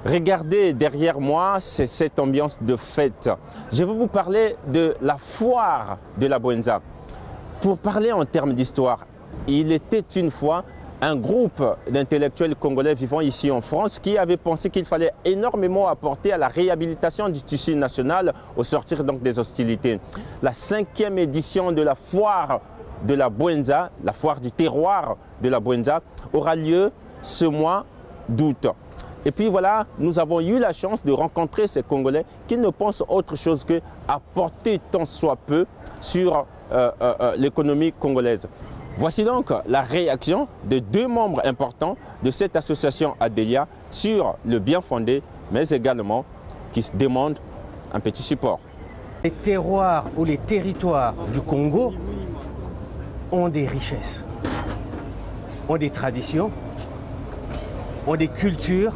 Regardez derrière moi, c'est cette ambiance de fête. Je vais vous parler de la foire de la Bwenza. Pour parler en termes d'histoire, il était une fois un groupe d'intellectuels congolais vivant ici en France qui avait pensé qu'il fallait énormément apporter à la réhabilitation du tissu national au sortir donc des hostilités. La 5e édition de la foire de la Bwenza, la foire du terroir de la Bwenza, aura lieu ce mois d'août. Et puis voilà, nous avons eu la chance de rencontrer ces Congolais qui ne pensent autre chose qu'à porter tant soit peu sur l'économie congolaise. Voici donc la réaction de 2 membres importants de cette association Adélia sur le bien fondé, mais également qui se demandent un petit support. Les terroirs ou les territoires du Congo ont des richesses, ont des traditions, ont des cultures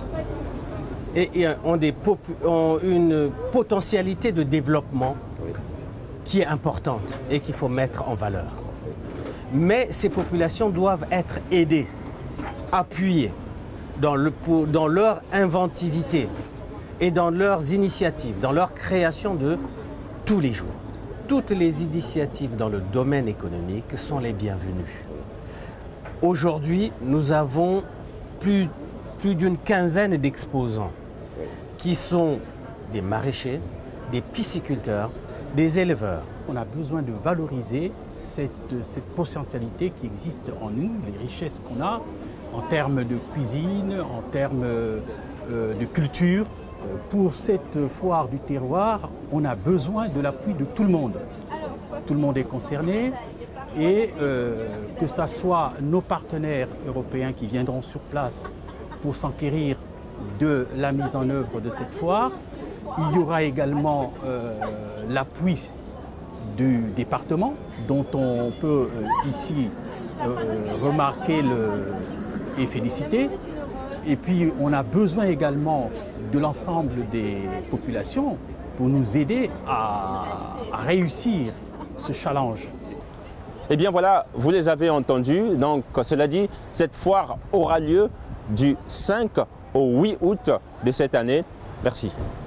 et ont une potentialité de développement qui est importante et qu'il faut mettre en valeur. Mais ces populations doivent être aidées, appuyées dans leur inventivité et dans leurs initiatives, dans leur création de tous les jours. Toutes les initiatives dans le domaine économique sont les bienvenues. Aujourd'hui, nous avons plus d'une quinzaine d'exposants qui sont des maraîchers, des pisciculteurs, des éleveurs. On a besoin de valoriser cette potentialité qui existe en nous, les richesses qu'on a en termes de cuisine, en termes de culture. Pour cette foire du terroir, on a besoin de l'appui de tout le monde. Tout le monde est concerné et que ce soit nos partenaires européens qui viendront sur place pour s'enquérir de la mise en œuvre de cette foire. Il y aura également l'appui du département dont on peut ici remarquer et féliciter. Et puis on a besoin également de l'ensemble des populations pour nous aider à réussir ce challenge. Eh bien voilà, vous les avez entendus. Donc cela dit, cette foire aura lieu du 5 au 8 août de cette année. Merci.